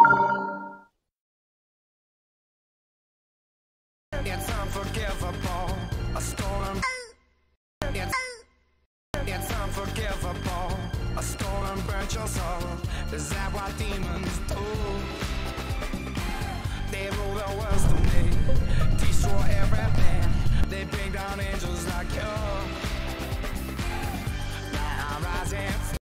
It's unforgivable. A stolen. It's unforgivable. A stolen burnt your soul. Is that what demons do? They rule the world to me. Destroy everything. They bring down angels like you.